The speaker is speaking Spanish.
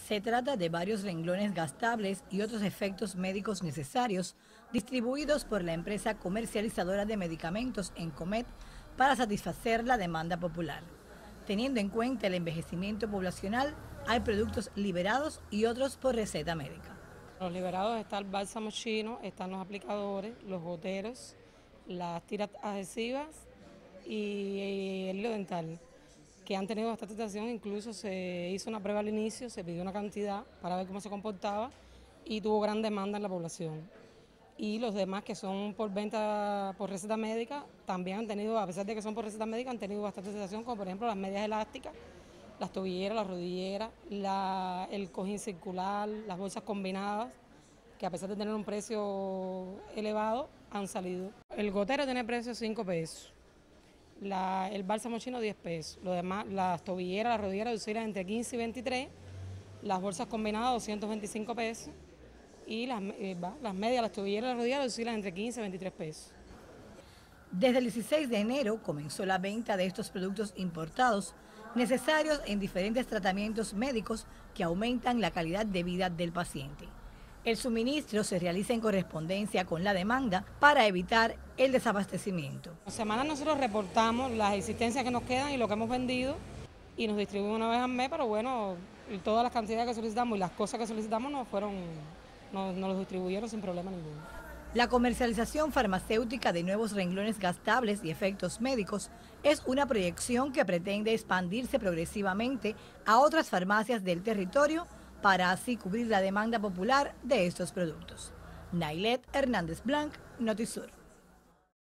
Se trata de varios renglones gastables y otros efectos médicos necesarios distribuidos por la empresa comercializadora de medicamentos Encomed para satisfacer la demanda popular. Teniendo en cuenta el envejecimiento poblacional, hay productos liberados y otros por receta médica. Los liberados está el bálsamo chino, están los aplicadores, los goteros, las tiras adhesivas y el hilo dental, que han tenido bastante atención. Incluso se hizo una prueba al inicio, se pidió una cantidad para ver cómo se comportaba y tuvo gran demanda en la población. Y los demás que son por venta por receta médica también han tenido, a pesar de que son por receta médica, han tenido bastante aceptación, como por ejemplo las medias elásticas, las tobilleras, las rodilleras, el cojín circular, las bolsas combinadas, que a pesar de tener un precio elevado, han salido. El gotero tiene precio de 5 pesos, el bálsamo chino 10 pesos, lo demás, las tobilleras, las rodilleras oscilan entre 15 y 23, las bolsas combinadas 225 pesos y las medias, las tobilleras, las rodilleras oscilan entre 15 y 23 pesos. Desde el 16 de enero comenzó la venta de estos productos importados necesarios en diferentes tratamientos médicos que aumentan la calidad de vida del paciente. El suministro se realiza en correspondencia con la demanda para evitar el desabastecimiento. En semana nosotros reportamos las existencias que nos quedan y lo que hemos vendido y nos distribuimos una vez al mes, pero bueno, todas las cantidades que solicitamos y las cosas que solicitamos nos los distribuyeron sin problema ninguno. La comercialización farmacéutica de nuevos renglones gastables y efectos médicos es una proyección que pretende expandirse progresivamente a otras farmacias del territorio para así cubrir la demanda popular de estos productos. Nailet Hernández Blanc, Notisur.